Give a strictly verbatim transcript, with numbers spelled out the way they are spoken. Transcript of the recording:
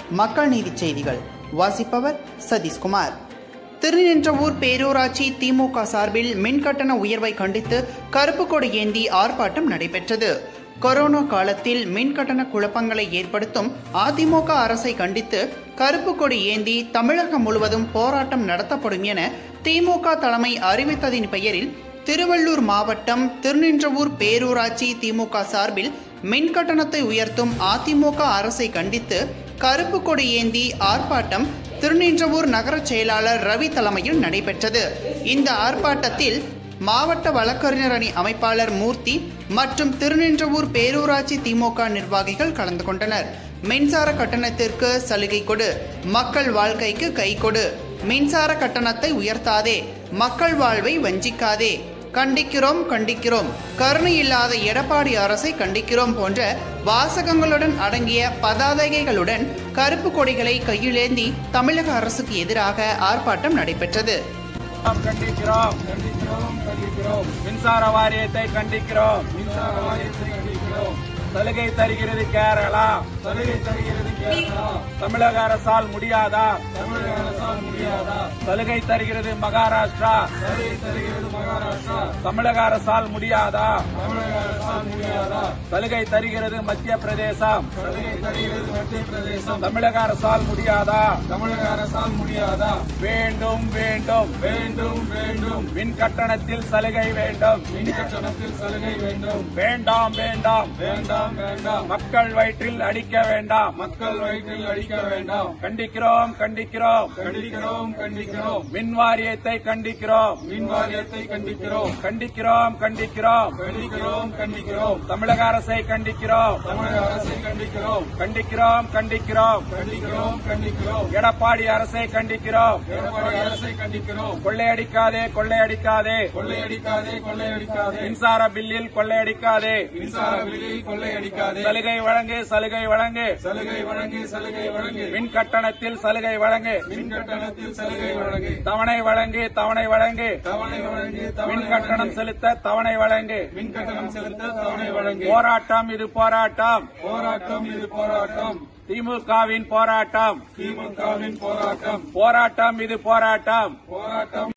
மக்கள் நீதி செய்திகள் வாசிப்பவர் சதீஷ்குமார். திருநின்றவூர் பேரூராட்சி திமுக சார்பில் மின்கட்டண உயர்வை கண்டித்து கருப்பு கொடி ஏந்தி ஆர்ப்பாட்டம் நடைபெற்றது. கொரோனா காலத்தில் மின்கட்டண குழப்பங்களை ஏற்படுத்தும் அதிமுக அரசை கண்டித்து கருப்பு கொடி ஏந்தி தமிழகம் முழுவதும் போராட்டம் நடத்தப்படும் என திமுக தலைமை அறிவித்ததின் பெயரில் திருவள்ளூர் மாவட்டம் திருநின்றவூர் பேரூராட்சி திமுக சார்பில் மின்கட்டணத்தை உயர்த்தும் அதிமுக அரசை கண்டித்து கருப்பு கொடி ஏந்தி ஆர்ப்பாட்டம் திருநின்றவூர் நகர செயலாளர் ரவி தலைமையில் நடைபெற்றது. இந்த ஆர்ப்பாட்டத்தில் மாவட்ட வழக்கறிஞர் அணி அமைப்பாளர் மூர்த்தி மற்றும் திருநின்றவூர் பேரூராட்சி திமுக நிர்வாகிகள் கலந்து கொண்டனர். மின்சார கட்டணத்திற்கு சலுகை கொடு, மக்கள் வாழ்க்கைக்கு கை கொடு, மின்சார கட்டணத்தை உயர்த்தாதே, மக்கள் வாழ்வை வஞ்சிக்காதே, கண்டிக்கிறோம் கண்டிக்கிறோம், கருணை இல்லாத எடப்பாடி அரசை கண்டிக்கிறோம் போன்ற வாசகங்களுடன் அடங்கிய பதாதைகளுடன் கருப்பு கொடிகளை கையிலேந்தி தமிழக அரசுக்கு எதிராக ஆர்ப்பாட்டம் நடைபெற்றது. கண்டிக்கிறோம் கண்டிக்கிறோம் கண்டிக்கிறோம் மின்சார வாரியத்தை கண்டிக்கிறோம் மின்சார வாரியத்தை கண்டிக்கிறோம் சலுகை தருகிறது கேரளா சலுகை தருகிறது கேரளா தமிழக அரசால் முடியாதா தமிழக அரசால் முடியாதா சலுகை தருகிறது மகாராஷ்டிரா சலுகை தருகிறது மகாராஷ்டிரா தமிழக அரசால் முடியாதா தமிழக அரசால் முடியாதா சலுகை தருகிறது மத்திய பிரதேசம் சலுகை தருகிறது மத்திய பிரதேசம் தமிழக அரசால் முடியாதா தமிழக அரசால் முடியாதா வேண்டும் வேண்டும் வேண்டும் வேண்டும் மின் கட்டணத்தில் சலுகை வேண்டும் மின் கட்டணத்தில் சலுகை வேண்டும் வேண்டாம் வேண்டாம் வேண்டாம் வேண்டாம் மக்கள் வயிற்றில் அடிக்க வேண்டாம் மக்கள் வயிற்றில் அடிக்க வேண்டாம் கண்டிக்கிறோம் கண்டிக்கிறோம் கண்டிக்கிறோம் கண்டிக்கிறோம் மின் வாரியத்தை கண்டிக்கிறோம் மின் வாரியத்தை கண்டிக்கிறோம் கண்டிக்கிறோம் கண்டிக்கிறோம் கண்டிக்கிறோம் கண்டிக்கிறோம் தமிழக அரசை கண்டிக்கிறோம் தமிழக அரசை கண்டிக்கிறோம் கண்டிக்கிறோம் கண்டிக்கிறோம் கண்டிக்கிறோம் கண்டிக்கிறோம் எடப்பாடி அரசை கண்டிக்கிறோம் எடப்பாடி அரசை கண்டிக்கிறோம் கொள்ளையடிக்காதே கொள்ளையடிக்காதே கொள்ளையடிக்காதே கொள்ளையடிக்காதே மின்சார பில்லில் கொள்ளையடிக்காதே மின்சார பில்லில் கொள்ளை சலுகை வழங்கு சலுகை வழங்கு சலுகை வழங்கு சலுகை வழங்கு மின் கட்டணத்தில் சலுகை வழங்கு மின் கட்டணத்தில் சலுகை வழங்கு தவணை வழங்கு தவணை வழங்கு தவணை வழங்கு மின் கட்டணம் செலுத்த தவணை வழங்கு மின் கட்டணம் செலுத்த தவணை வழங்கு போராட்டம் இது போராட்டம் போராட்டம் இது போராட்டம் திமுகவின் போராட்டம் திமுகவின் போராட்டம் போராட்டம் இது போராட்டம் போராட்டம்